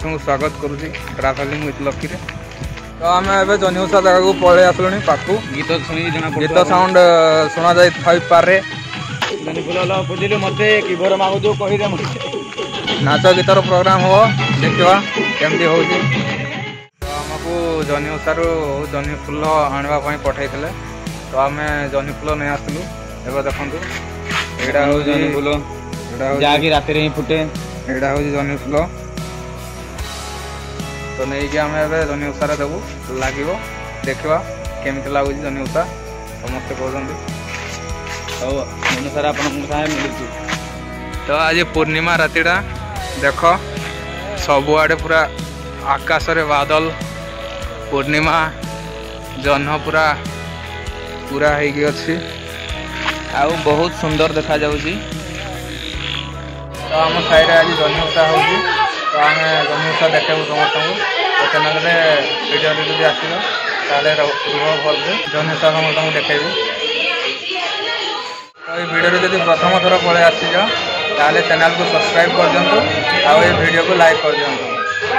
समस्त स्वागत करुँची ट्राभेलिंग विथ लकी रे। तो आम ए जनिउषा जगह को पलि आसलुनी पाखु गीत साउंड शुणा जाई पारे मते किभर मागु कही दे नाच गीतर प्रोग्राम हो देखा केमती हो। तो आमको जनिउषार जनि फूल आने पठाई तो आम जनि फूल नहीं आसलु एवं देखु यहाँ हूँ जनि फूल जाकि रात ही फुटे यहाँ हूँ जनि फूल। तो नहीं कि आम जनिउषार देवु लगे देखा केमती लगुच जनिउषा समस्ते कहते अनुसार आप मिलू। तो आज पूर्णिमा रातिटा देख सबुआडे पूरा आकाश रे बादल पूर्णिमा जह्न पूरा पूरा होगी अच्छी आउ बहुत सुंदर देखा जाउची। तो आम साइड आज जनिउषा हो तो आम जनिउषा देखू समस्त तो चैनल वीडियो जब आसो रुह भल जनिउषा समस्त देखेबी। तो ये वीडियो जब प्रथम थर पलि आसी ताले चैनल को सब्सक्राइब कर दिंतु और ये वीडियो को लाइक कर दिंतु।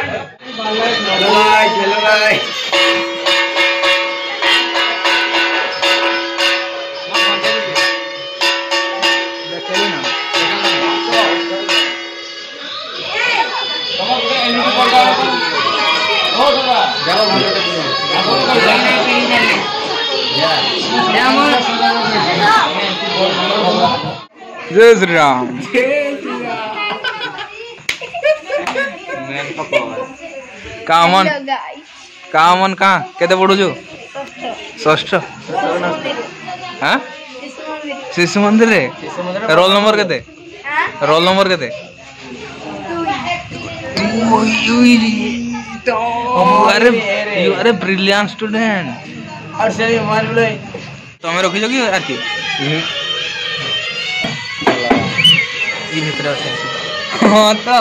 जय श्री राम। कामन कहाँ केते पढ़ुचु षष्ठ हाँ शिशु मंदिर रे रोल नंबर केते रोल नंबर केते अरे you are a brilliant student. तुम रखी कि आरती भितर हाँ तो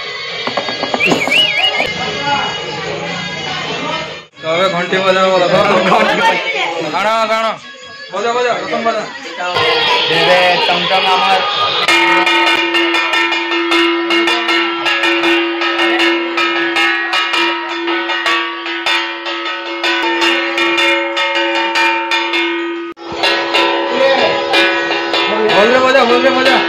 घंटी बजा गाना गाना बजा बजा प्रथम बजा टमटम बोल रे बजा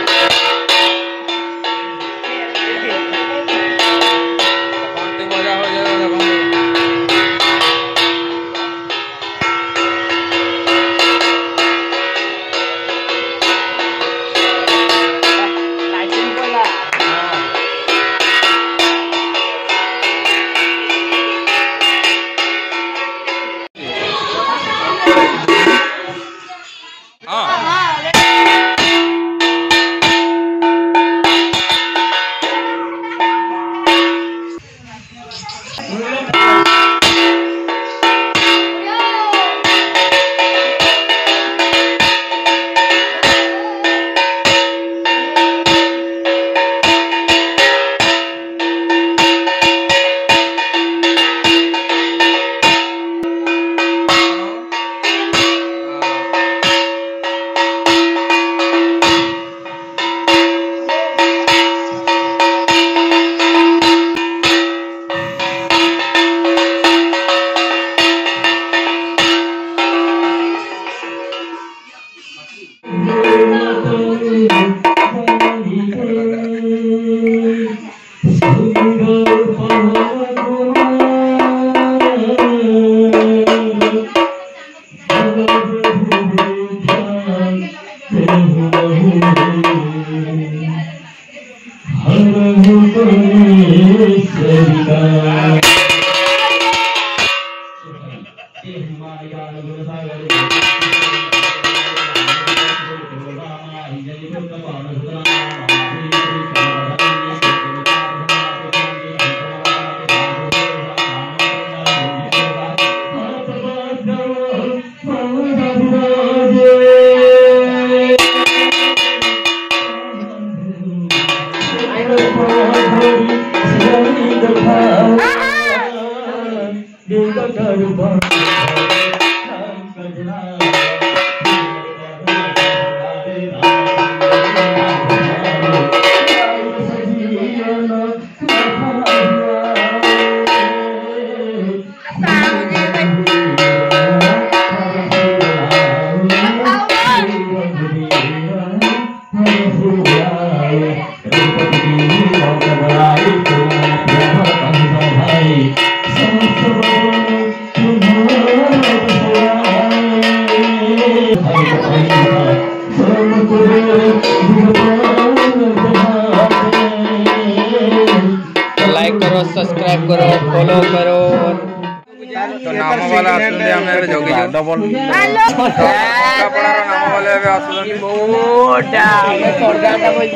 तो नाम वाला आसुंदी हम एबे जगी जो डबल कपड़ार नाम वाले एबे आसुंदी मोटा सरगाटा होई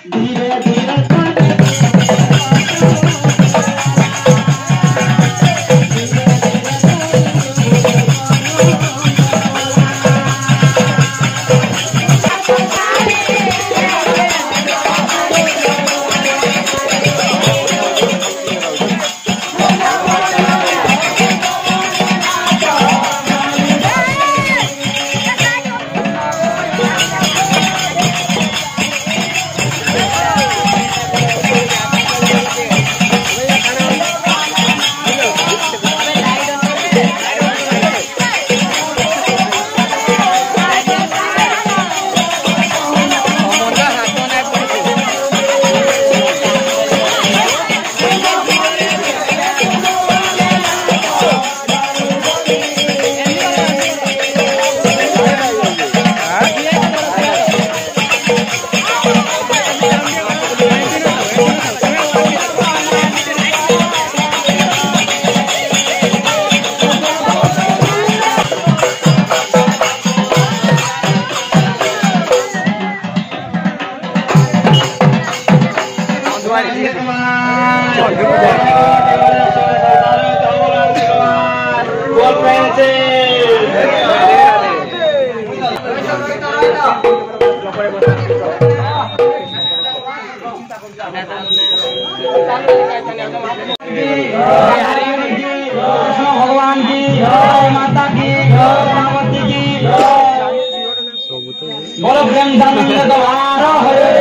भगवान की माता की पार्वती की बोलो प्रेम दानंद द्वार हरे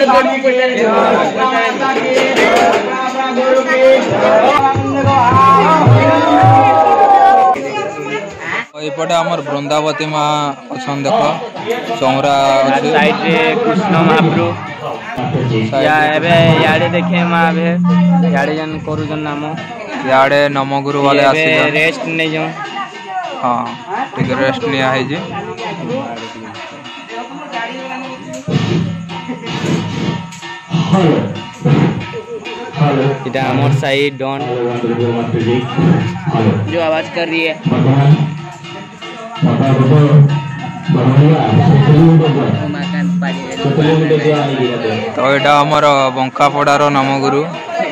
स्वामी की जय माता की अपना गुरु की एपटे आमर वृंदावती माँ अच्छा देख चौरा साइड रे कृष्ण महाप्रभु याडे देखे माँ याडे जन करूजन नाम याडे नम गुरु वाले आसी रेस्ट नहीं जाऊं हाँ ठीक रेस्ट निया है जी इधर अमर साइड डॉन जो आवाज कर रही है तो यहाँ आमर बंकापड़ार नम गुरु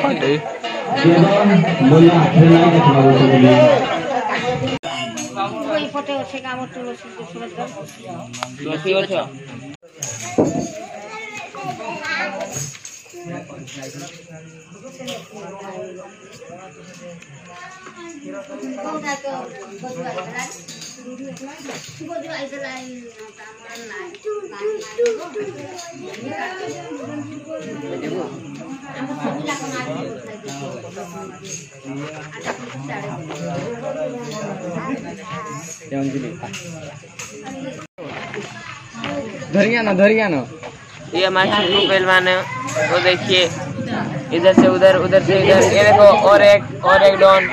धरिया ना ये हमारे पहलवान है वो देखिए इधर से उधर उधर से इधर ये देखो और एक डॉन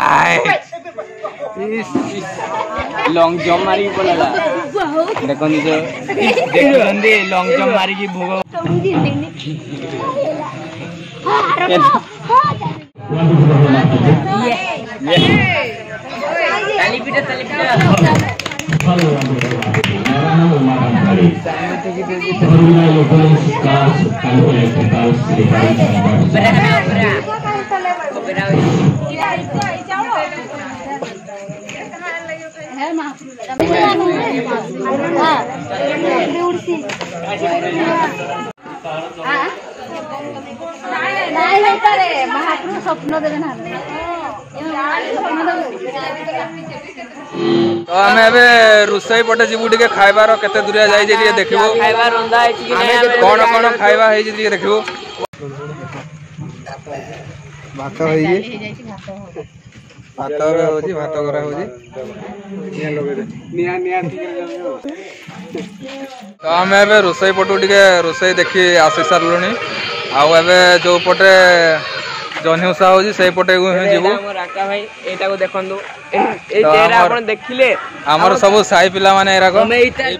लॉन्ग जंप मारी बोला देखो नीचे देखो नंदी लॉन्ग जंप मारी की भोग ताली पीटा स्वप्न देवे ना तो आम ए रोसई पटे जीवु टे खाइबार केते दूरिया जाई जे देखिबो खाइबा रंदा है कि नहीं कोन कोन खाइबा है जे देखिबो भात होई भात होजी भात करा होजी तो आम ए रोसई पटु टे रोसई देखि आसी सारलुनी आउ एबे जो पटे जनी उषा होजी सेई पटे जीवु राका भाई एटा को देखंदु ए चेहरा आपण देखिले हमर सब साई पिला माने एरा को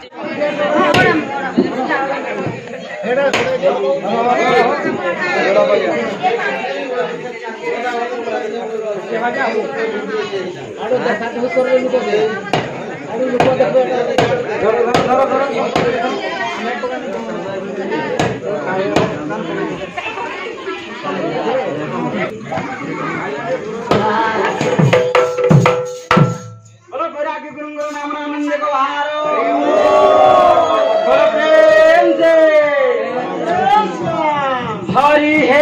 हरि है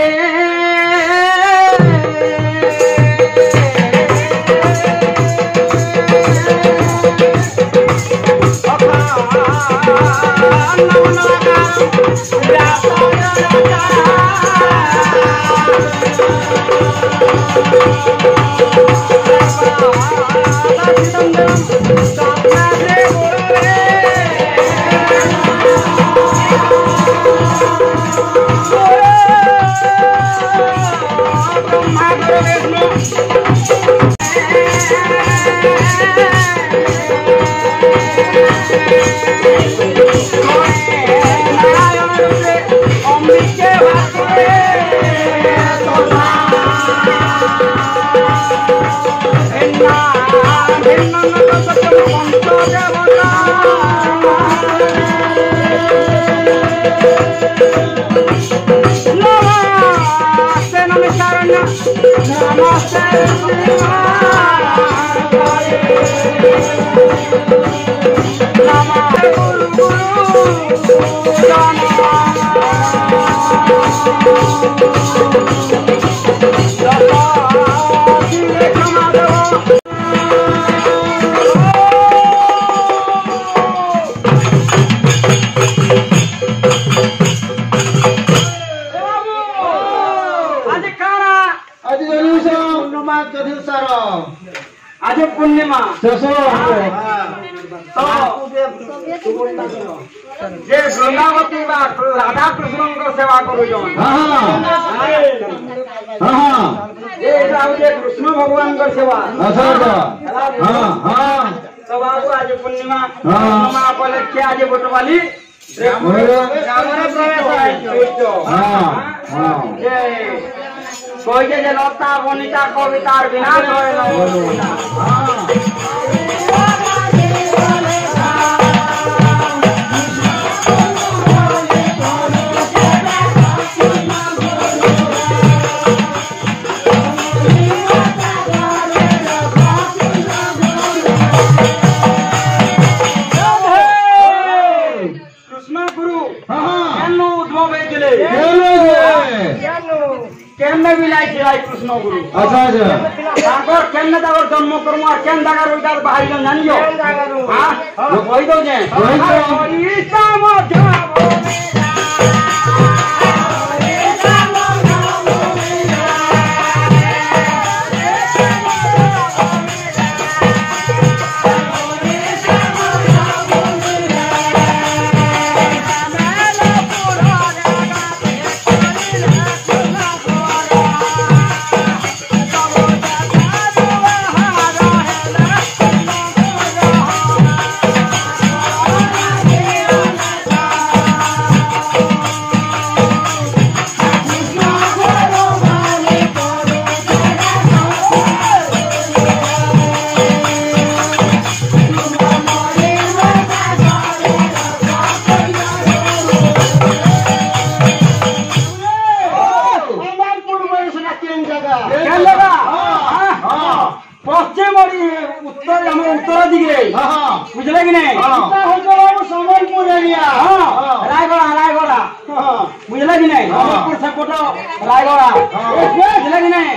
आज पूर्णिमा शेष तो जे वृंदावती बा राधा कृष्ण सेवा करूछन कृष्ण भगवान सेवा सब आज पूर्णिमा पूर्णिमा उपलक्षे आज बोटवाली कहे जे लता बनिता कवितार विनाश कृष्ण गुरु जन्म कर्म केन दागा रोइदार बाहर जानियो हां कहि दो जे उत्तर दिखे बुझले कि नहीं संबलपुर एरिया रायगढ़ बुझले कि नहीं सेपट रायगढ़ बुझले कि नहीं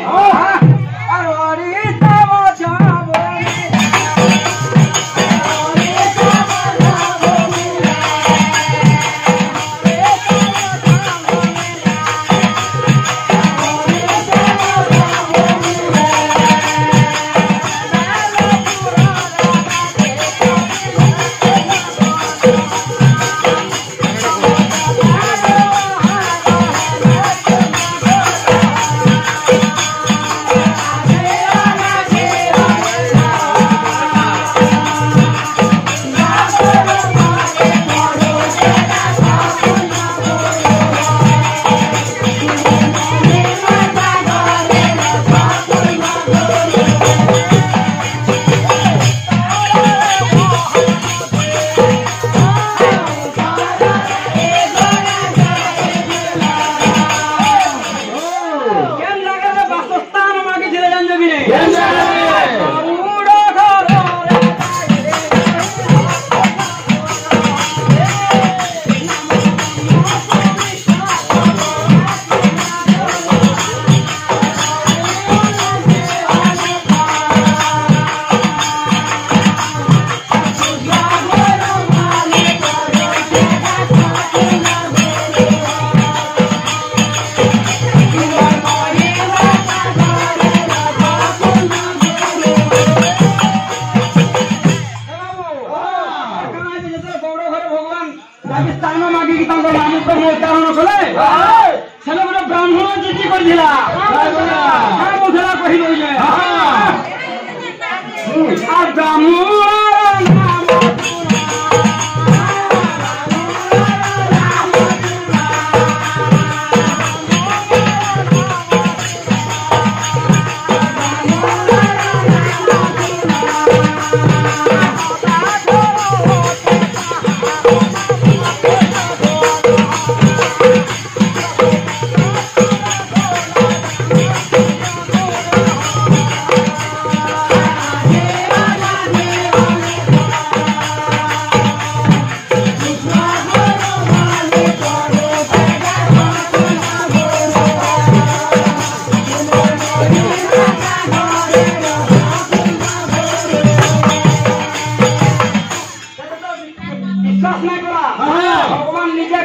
ब्राह्मण जीती कर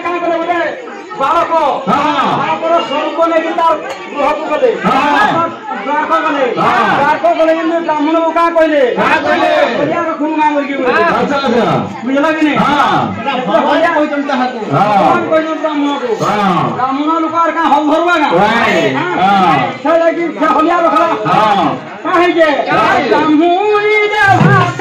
बालक स्वरूप नहीं गृह को गले द्वारको गले द्वारको गले इन्ने ब्राह्मण को का कहले होलिया को खून मांग के बोले अच्छा अच्छा बुझला कि नहीं होलिया कोई तुम चाहत कौन कोई ब्राह्मण को ब्राह्मण लोकार का हम भरवा का हां चला कि होलिया रखला हां काहे जे ब्राह्मणी दे भात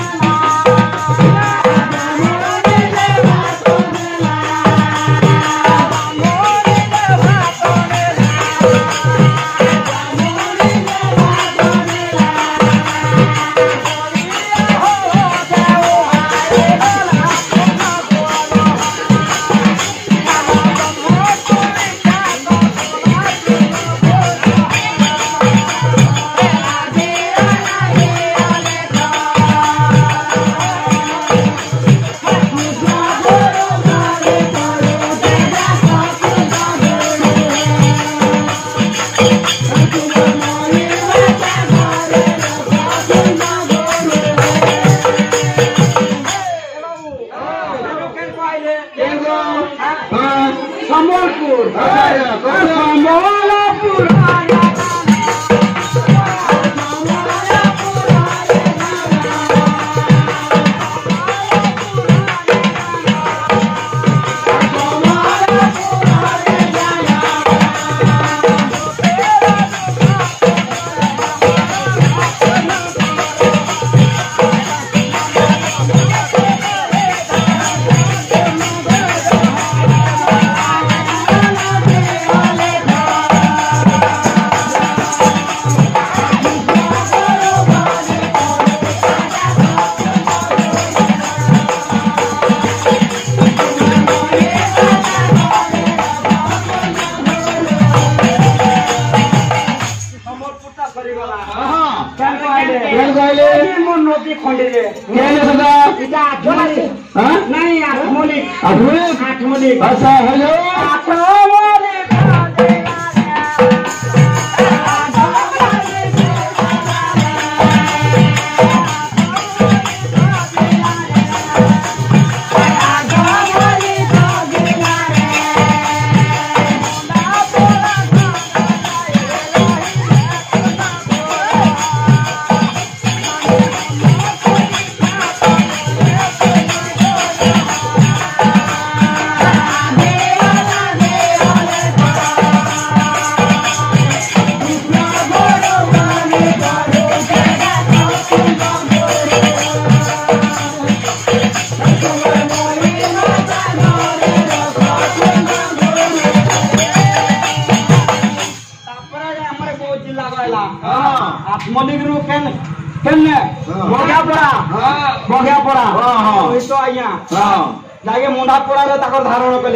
जाके मुंडा पड़ा धारण कले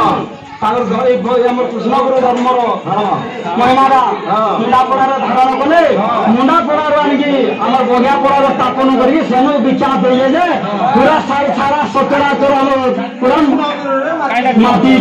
कृष्ण गुरु धर्मर महिमारा मुंडा पड़ा धारण कले मुंडा पड़ा आम बगिया पड़ा स्थापन कर विचार देले जे पूरा सारा सकड़ा चोर पूरा माटी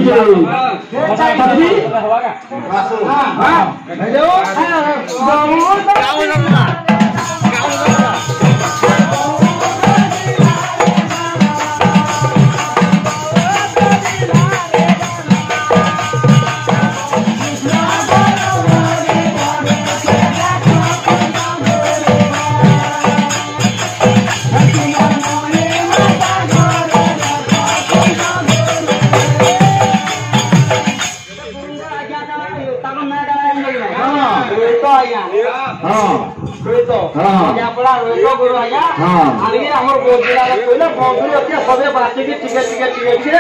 सबे बाटी की टिके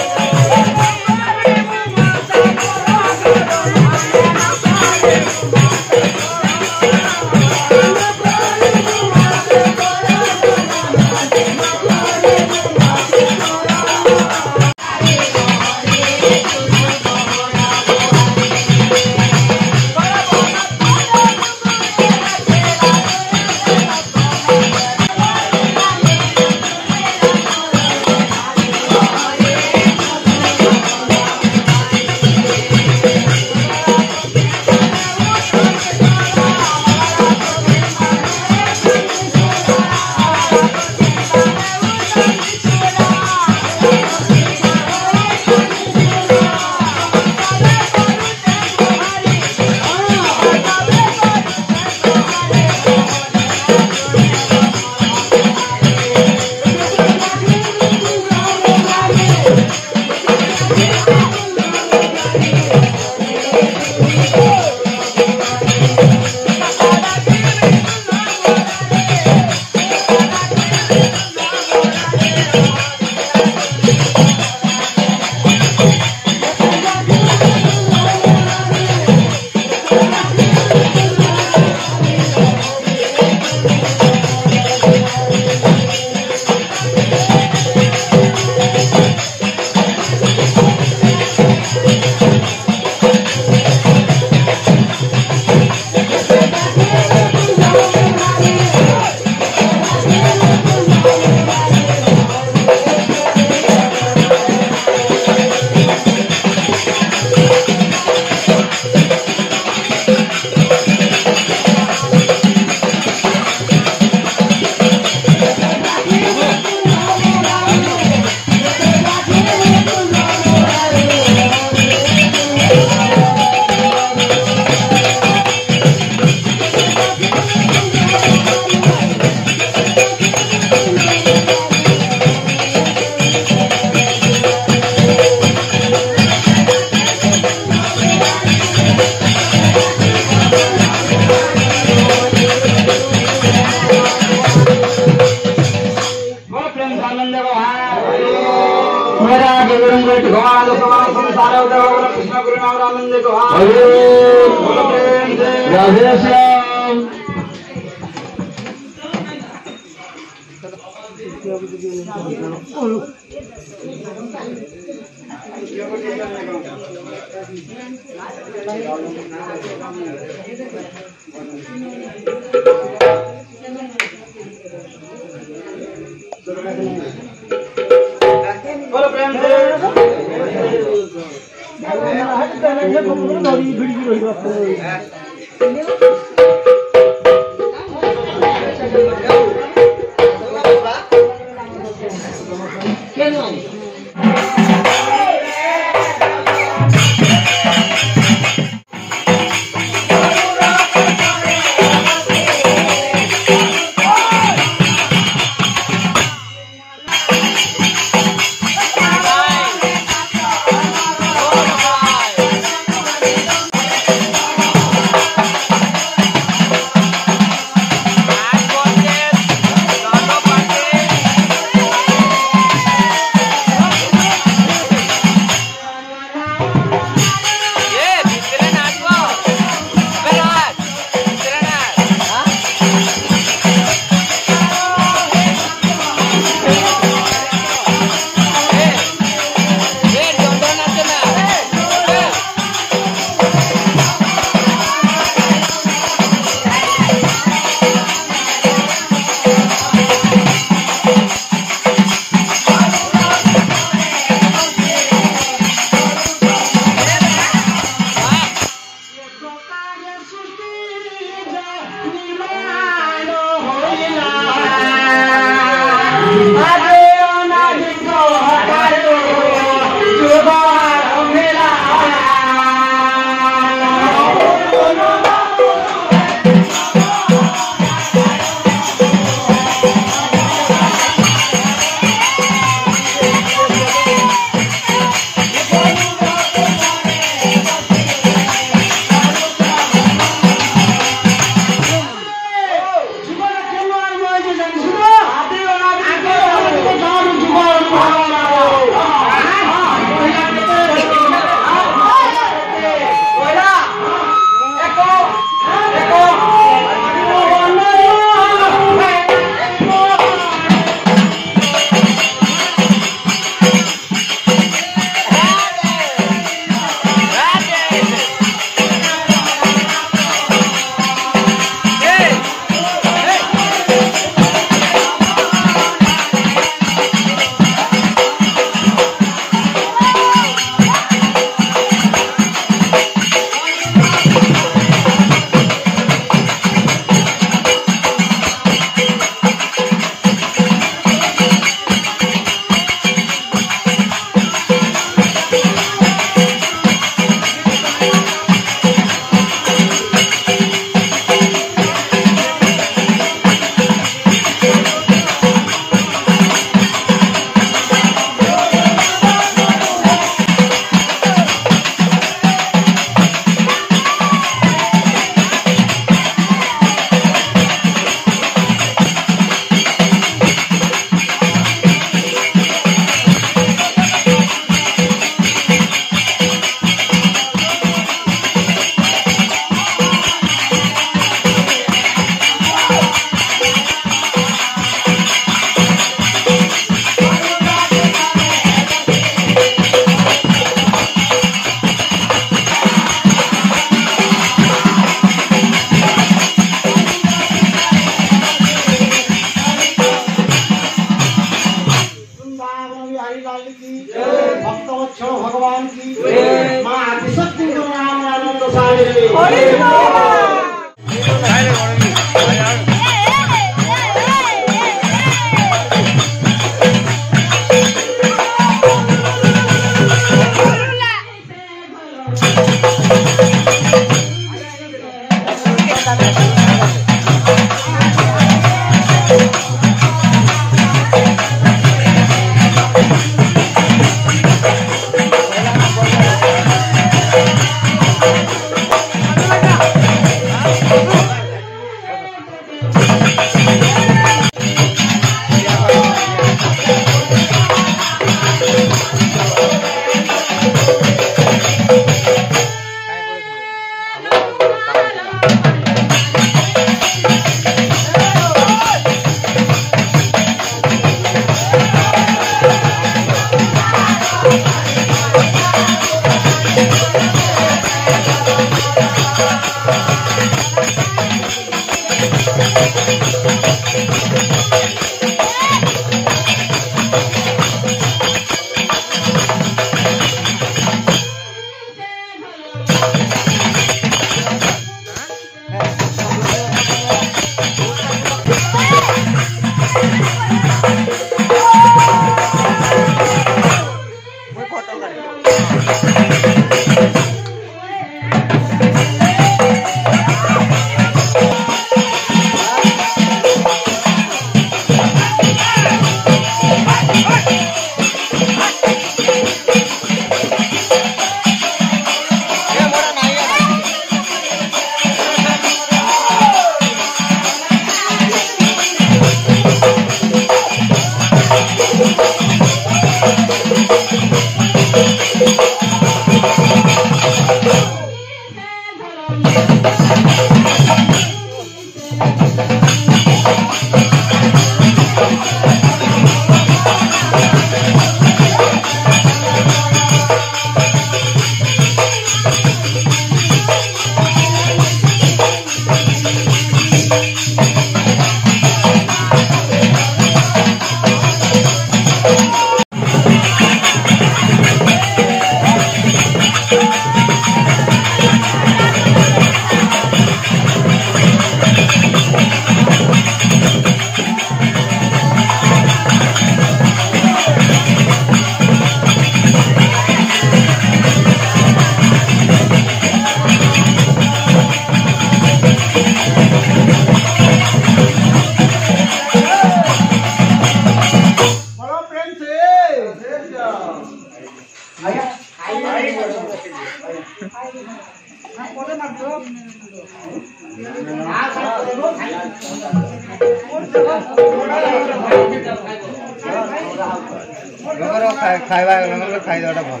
खाइबा खाई देवाटा भल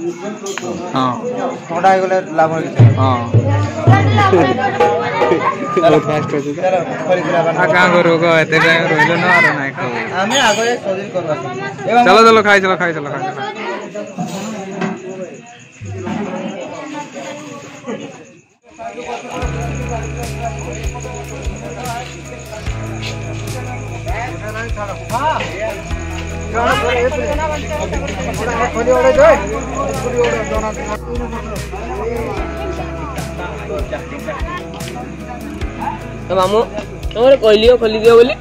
हाँ थोड़ा हो गले लाभ हो हाँ कहाँ करू एते टाइम रहिलो न आरो नाइ खाऊ आमे आगो एक दिन करबा चलो चलो खाई चलो खाई चलो खाई हां तो मामू तुम्हारे कहलियो खोली दियो बोली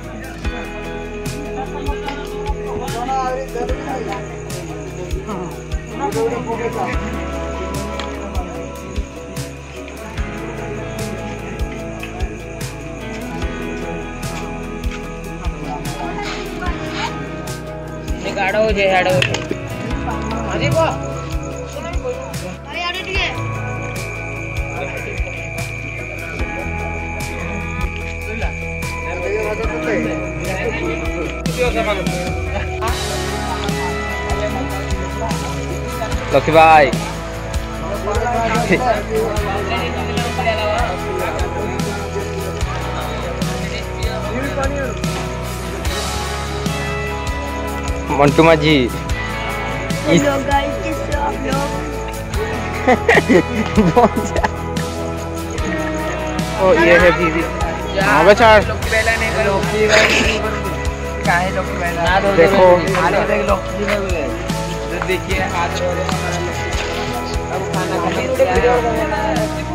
गाड़ो हो जे हाड़ो आजी को अरे आड़े ठीक लक्ष्मी भाई मंटू माझी ओ ये है दीदी हाँ बचा देखो देखिए